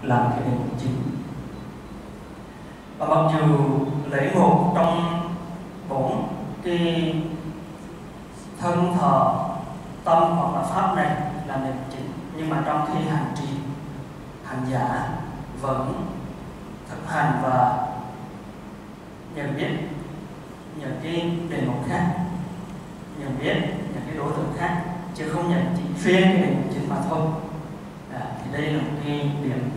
làm cái đề mục chính. Và mặc dù lấy một trong 4 cái thân thọ tâm hoặc là pháp này làm đề mục chính, nhưng mà trong khi hành trì, hành giả vẫn thực hành và nhận biết những cái đề mục khác, nhận biết những cái đối tượng khác, chứ không nhận chỉ riêng cái đề mục chính mà thôi. Thì đây là một cái điểm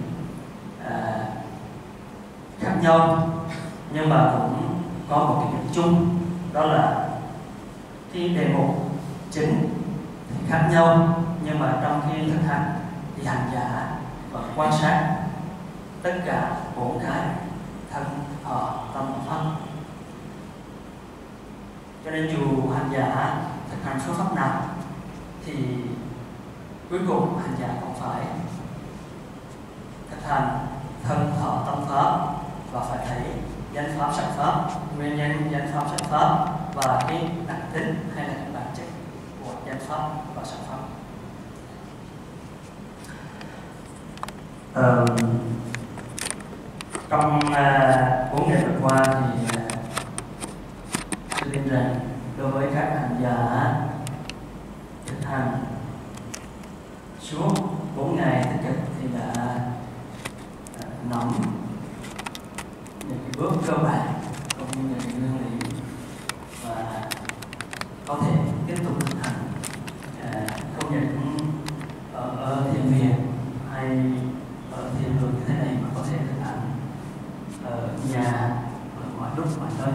khác nhau, nhưng mà cũng có một cái điểm chung, đó là cái đề mục chính thì khác nhau, nhưng mà trong khi thực hành thì hành giả vẫn quan sát tất cả 4 cái thân, thọ, tâm và pháp. Cho nên dù hành giả thực hành số pháp nào thì cuối cùng hành giả cũng phải thực hành thân, thọ, tâm, pháp, và phải thấy danh pháp, sắc pháp, nguyên nhân danh pháp, sắc pháp và cái đặc tính hay là cái bản chất của danh pháp và sắc pháp. Trong 4 ngày vừa qua thì tôi tin rằng đối với các hành giả thực hành suốt 4 ngày tích cực thì đã nắm những cái bước cơ bản cũng như những nguyên lý và có thể tiếp tục thực hành không những ở thiền viện hay ở thiền đường như thế này, mà có thể thực hành ở nhà, ở mọi lúc mọi nơi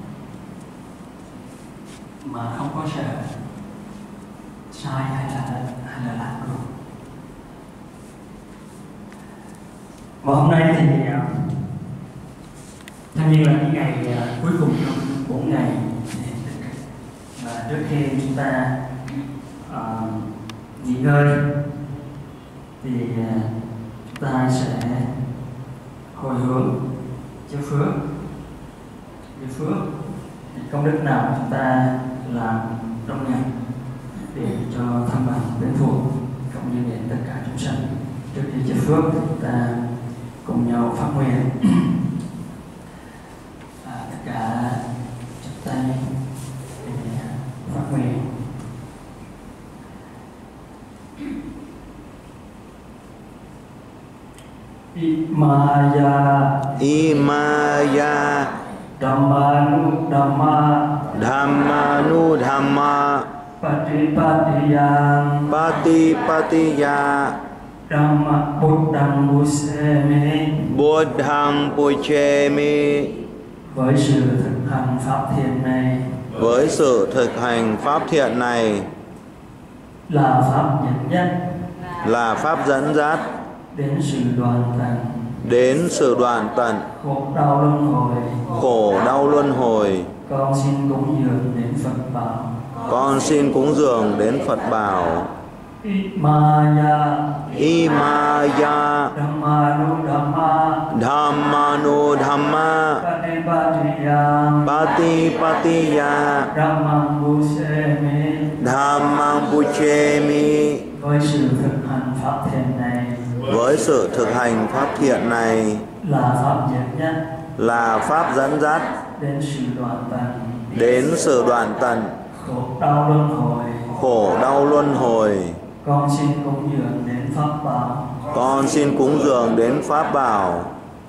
mà không có sợ sai hay là lạc đường. Và hôm nay thì theo như là những ngày cuối cùng trong 4 ngày, và trước khi chúng ta nghỉ ngơi thì chúng ta sẽ hồi hướng chiếu phước. Chiếu phước thì công đức nào chúng ta làm trong ngày để cho thân bằng đến thuộc cũng như đến tất cả chúng sanh. Trước khi chiếu phước thì chúng ta cùng nhau phát nguyện tất cả chúng ta để phát nguyện. Imaya Dhammanudhamma Patipatiya Buddhang Puchemi. Với sự thực hành pháp thiện này, với sự thực hành pháp thiện này là pháp dẫn dắt, là pháp dẫn dắt đến sự đoàn tận, đến sự đoạn tận khổ đau luân hồi. Khổ đau luân hồi. Con xin cúng dường đến Phật bảo. Con xin cúng dường đến Phật bảo. Imaya Dhammanudhamma Patipatiya Dhammang Puchemi. Với sự thực hành pháp thiện này, với sự thực hành pháp thiện này là pháp dẫn dắt, là pháp dẫn dắt đến sự đoạn tận, đến sự đoạn tận khổ đau luân hồi. Khổ đau luân hồi. Con xin cúng dường đến pháp bảo. Con xin cúng dường đến pháp bảo.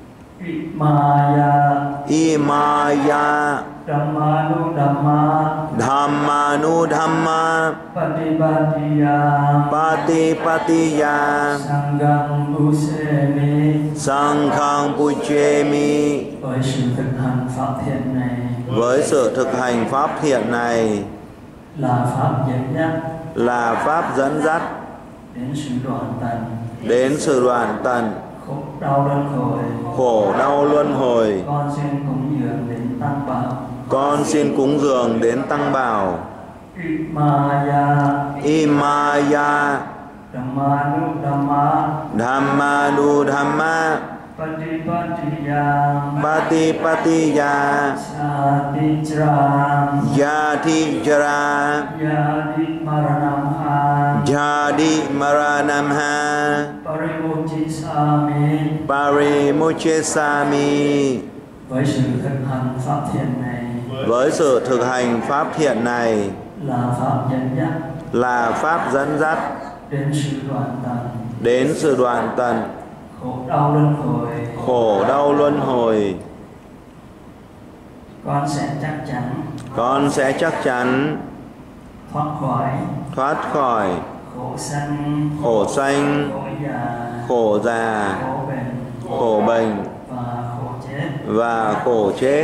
Imaya Dhammanudhamma Patipatiya Sanghang Puchemi. Với sự thực hành pháp thiện này, với sự thực hành pháp thiện này là pháp dẫn dắt, là pháp dẫn dắt đến sự đoạn tận, đến sự đoạn tận khổ đau luân hồi. Khổ đau luân hồi. Con xin cúng dường đến tăng bảo. Con xin cúng dường đến tăng bảo. Imaya Dhammanudhamma Patipatiya Yati-jara Jadi Maranamha Parimuchisami. Parimuchisami. Với sự thực hành pháp thiện này, với sự thực hành pháp thiện này là pháp dẫn dắt, là pháp dẫn dắt đến sự đoạn tận, đến sự đoạn tận khổ đau luân hồi. khổ đau luân hồi. Con sẽ chắc chắn Con sẽ chắc chắn thoát khỏi khổ sanh, khổ sanh, khổ già, khổ bệnh và khổ chết.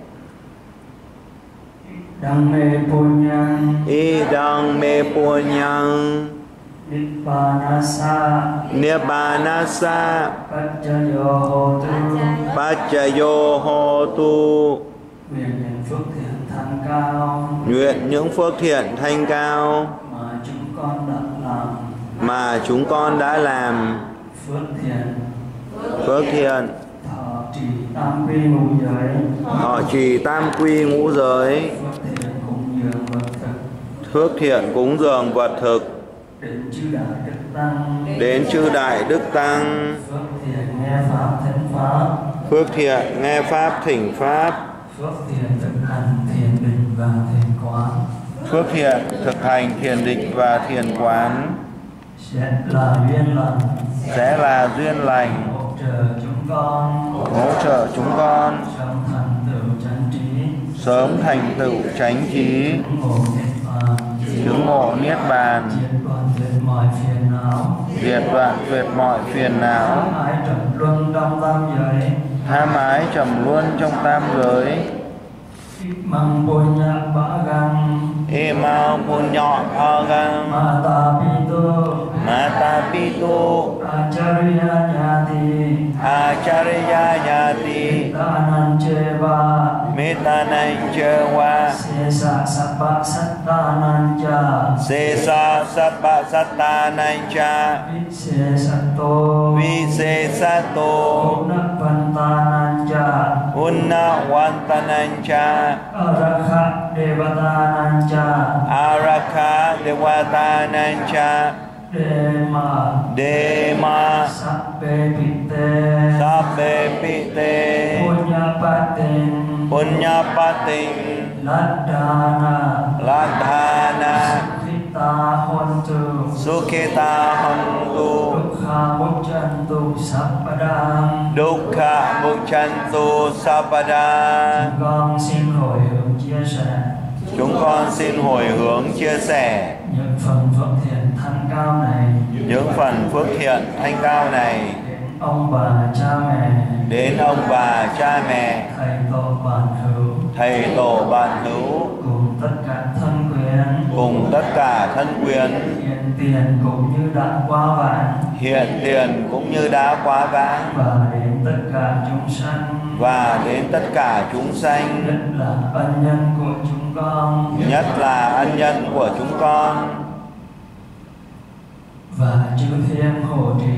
Đăng mê punyang, Idang me punyang, Nibbanasa, Pachayo hotu. Nguyện những phước thiện thanh cao mà chúng con đã làm. Phước thiện thọ trì tam quy ngũ giới, phước thiện cúng dường vật thực, đến chư đại đức tăng, phước thiện nghe pháp thỉnh pháp, phước thiện thực hành thiền định và thiền quán, phước thiện thực hành thiền định và thiền quán, sẽ là duyên lành hỗ trợ chúng con sớm thành tựu chánh trí, chứng ngộ niết bàn, diệt đoạn tuyệt mọi phiền não, ham ái trầm luân trong tam giới. Imam punya agam mata pitu acharya nyati metanan cewa sesa sabba sattanan cha visesato unna wantanan cha Arakha Devatanang cha Dema Sabbe Pite Punyapatin Ladhana Sukhita Hontu Dukkha Muchantu Sabadang. Chúng con xin hồi hướng chia sẻ những phần phước thiện thanh cao này, đến ông bà cha mẹ, thầy tổ bạn hữu, cùng tất cả thân quyến, hiện tiền cũng như đã quá vãng, và đến tất cả chúng sanh, nhất là ân nhân của chúng con, và chư thiên hộ trì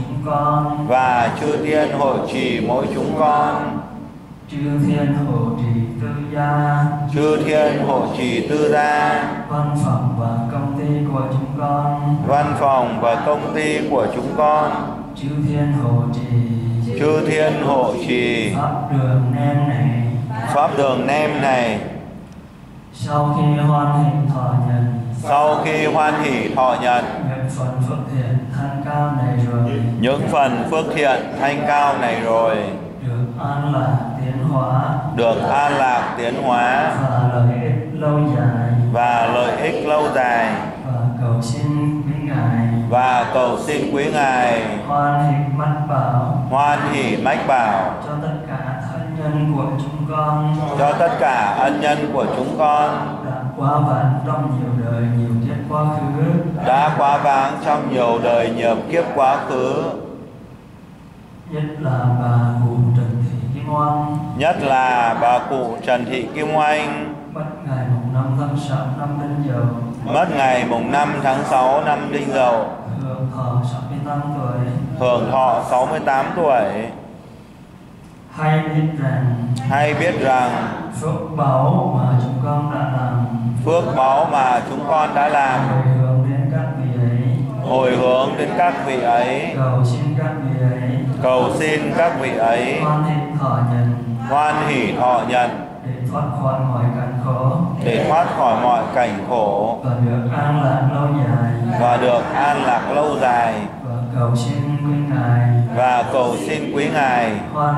mỗi chúng con, chư thiên hộ trì tư gia, văn phòng và công ty của chúng con, chư thiên hộ trì pháp đường nem này. Sau khi hoan hỷ thọ nhận những phần phước thiện thanh cao này rồi, được an lạc tiến hóa và lợi ích lâu dài, và cầu xin quý Ngài hoan hỷ mách bảo cho tất cả ân nhân của chúng con đã quá vãng trong nhiều đời nhiều kiếp quá khứ, nhất là bà cụ Trần Thị Kim Oanh, mất ngày mùng 5 tháng 6 năm Đinh Dậu, hưởng thọ 68 tuổi. Hay biết rằng phước báu mà chúng con đã làm, hồi hướng đến các vị ấy, cầu xin các vị ấy, cầu xin các vị ấy hoan hỷ thọ nhận để thoát khỏi mọi cảnh khổ, cảnh khổ và được an lạc lâu dài, và cầu xin quý ngài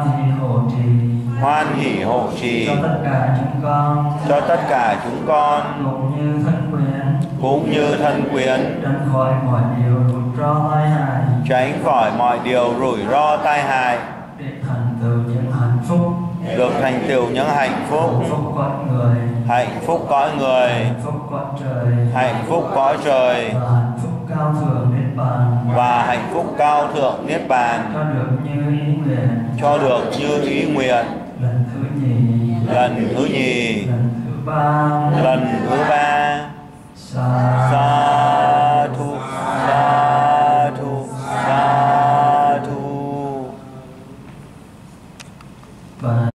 hoan hỷ hộ trì cho tất cả chúng con cũng như thân quyến tránh khỏi mọi điều rủi ro tai hại, để thành tựu những hạnh phúc, hạnh phúc cõi người, hạnh phúc cõi trời, và hạnh phúc cao thượng niết bàn, cho được như ý nguyện. lần thứ nhì, lần thứ ba. sa thu, sa thu, sa thu.